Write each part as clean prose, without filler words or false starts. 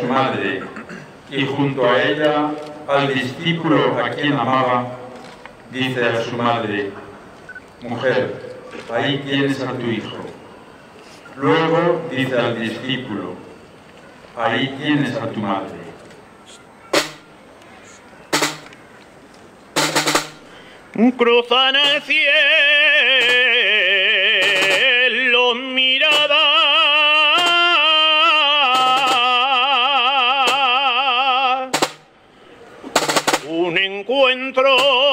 madre, y junto a ella al discípulo a quien amaba, dice a su madre: mujer, ahí tienes a tu hijo. Luego dice al discípulo: ahí tienes a tu madre. Cruzan al cielo miradas, un encuentro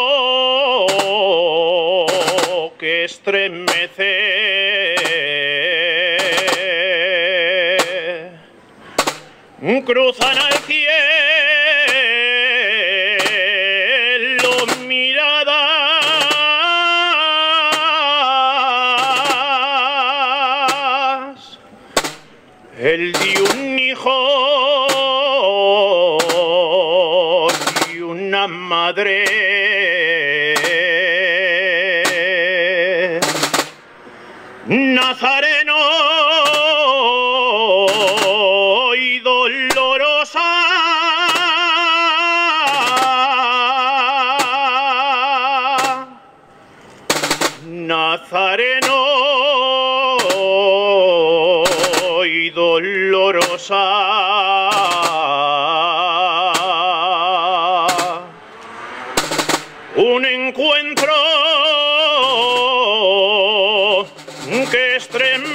que estremece. Cruzan al cielo miradas, el de un hijo y una madre. Nazareno y dolorosa, Nazareno y dolorosa, un encuentro que estremece.